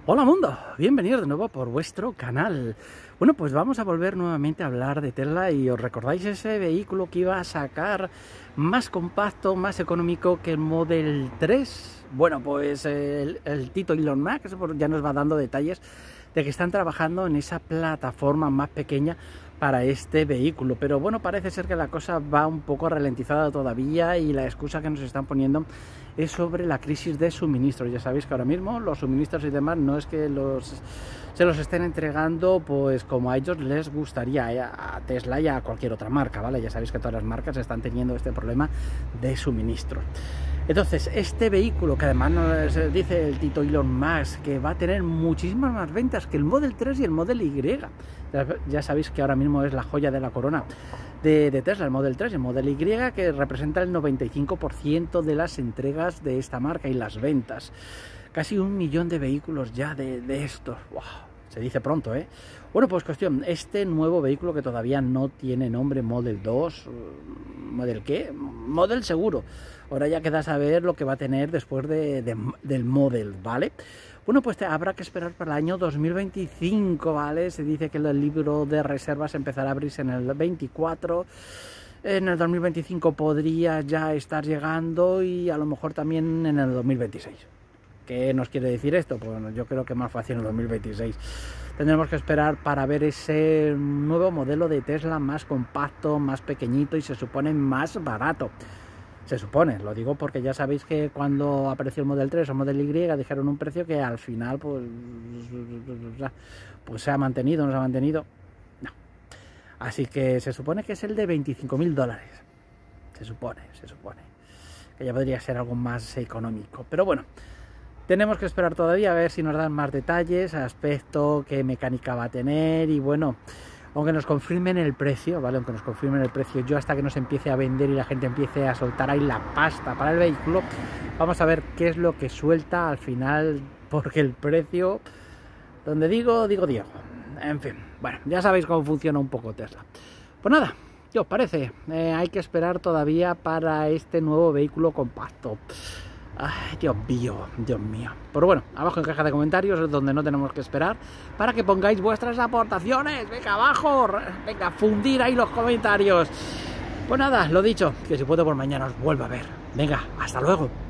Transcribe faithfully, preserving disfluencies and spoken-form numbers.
Hola mundo, bienvenidos de nuevo por vuestro canal. Bueno, pues vamos a volver nuevamente a hablar de Tesla y os recordáis ese vehículo que iba a sacar más compacto, más económico que el Model tres. Bueno, pues el, el Tito Elon Musk ya nos va dando detalles de que están trabajando en esa plataforma más pequeña para este vehículo, pero bueno, parece ser que la cosa va un poco ralentizada todavía y la excusa que nos están poniendo es sobre la crisis de suministros. Ya sabéis que ahora mismo los suministros y demás no es que los se los estén entregando pues como a ellos les gustaría, eh, a Tesla y a cualquier otra marca, ¿vale? Ya sabéis que todas las marcas están teniendo este problema de suministro. Entonces, este vehículo, que además nos dice el Tito Elon Musk que va a tener muchísimas más ventas que el Model tres y el Model Y. Ya, ya sabéis que ahora mismo es la joya de la corona de, de Tesla, el Model tres y el Model Y, que representa el noventa y cinco por ciento de las entregas de esta marca y las ventas. Casi un millón de vehículos ya de, de estos. ¡Wow! Se dice pronto, ¿eh? Bueno, pues cuestión, este nuevo vehículo que todavía no tiene nombre, Model dos, ¿Model qué? Model seguro. Ahora ya queda saber lo que va a tener después de, de, del Model, ¿vale? Bueno, pues te, habrá que esperar para el año dos mil veinticinco, ¿vale? Se dice que el libro de reservas empezará a abrirse en el veinticuatro. En el dos mil veinticinco podría ya estar llegando y a lo mejor también en el dos mil veintiséis. ¿Qué nos quiere decir esto? Pues bueno, yo creo que más fácil en el dos mil veintiséis. Tendremos que esperar para ver ese nuevo modelo de Tesla más compacto, más pequeñito y se supone más barato. Se supone, lo digo porque ya sabéis que cuando apareció el Model tres o Model Y dijeron un precio que al final pues, pues se ha mantenido, no se ha mantenido. No. Así que se supone que es el de veinticinco mil dólares. Se supone, se supone. Que ya podría ser algo más económico. Pero bueno. Tenemos que esperar todavía a ver si nos dan más detalles, aspecto, qué mecánica va a tener y bueno, aunque nos confirmen el precio, ¿vale? Aunque nos confirmen el precio, yo hasta que nos empiece a vender y la gente empiece a soltar ahí la pasta para el vehículo, vamos a ver qué es lo que suelta al final, porque el precio, donde digo, digo Diego. En fin, bueno, ya sabéis cómo funciona un poco Tesla. Pues nada, ¿qué os parece? Eh, hay que esperar todavía para este nuevo vehículo compacto. Ay, Dios mío, Dios mío. Pero bueno, abajo en caja de comentarios es donde no tenemos que esperar para que pongáis vuestras aportaciones. Venga, abajo, venga, fundir ahí los comentarios. Pues nada, lo dicho, que si puedo por mañana os vuelvo a ver. Venga, hasta luego.